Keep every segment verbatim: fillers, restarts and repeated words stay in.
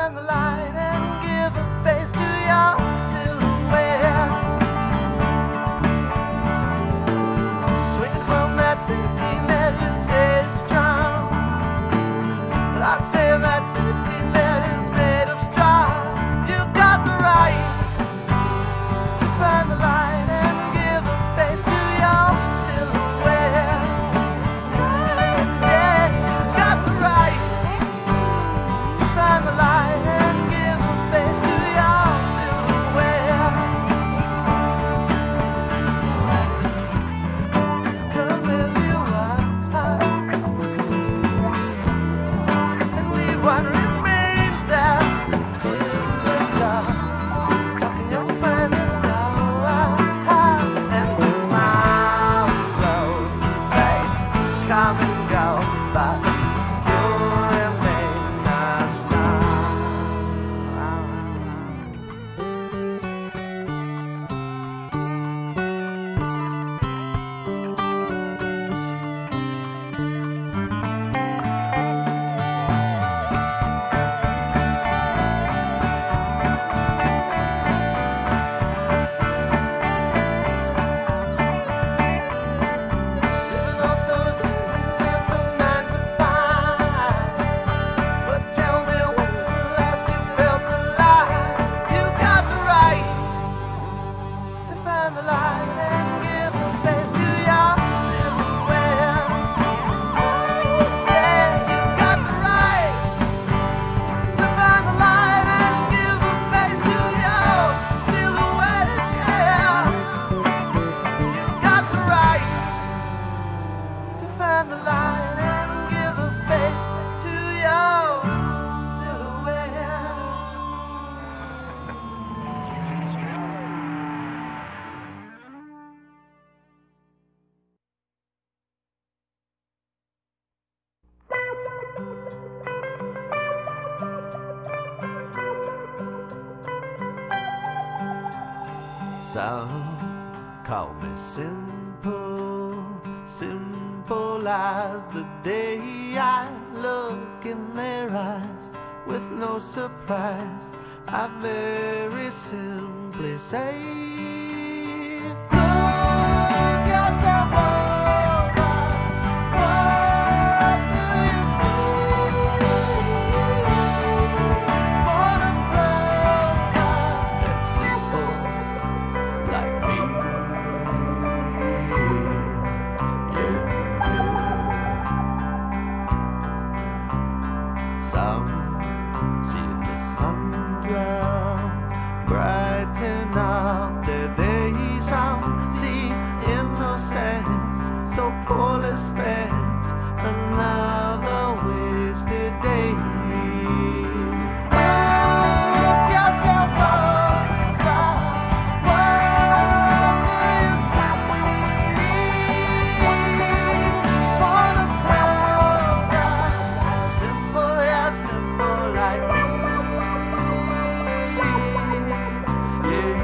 find the light and give a face to your silhouette. Swinging from that safety net, you say it's strong, but I say that safety net is made of straw. You got the right to find the light and give a face to your silhouette. Yeah, you got the right to find the light and give a face to your silhouette. Come as you are and leave what remains there in the dark. Talking your finest hour and tomorrow's day come and go, but you remain a star. Living off those evenings and from nine to five. But tell me, when's the last you felt alive? You got the right to find the light and give a face to your silhouette. Yeah, you got the right to find the light and give a face to your silhouette. Yeah, you got the right to find the light and give a face to your silhouette. Some call me simple, simple as the day I look in their eyes with no surprise. I very simply say, look yourself over. What do you see? Born of clover and simple like me. Yeah, yeah. Some see the sun drop, brighten up their day. Some see innocence so poorly spent, another wasted day. Look yourself over. What do you see? Born of clover, simple, yeah, simple like me. Yeah,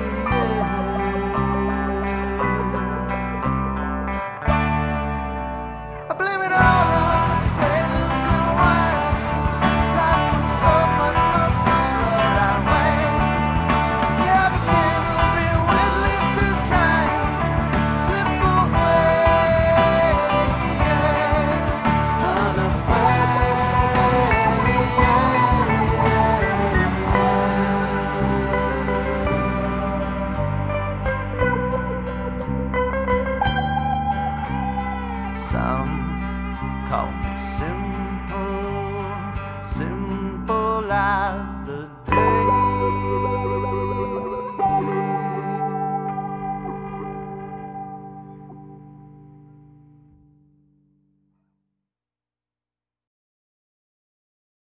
yeah. I blame it all on preludes and wine. Life was so much more simpler that way. Yeah, the king will be with least in time. Slip away, yeah, unafraid, Some call me simple, simple as the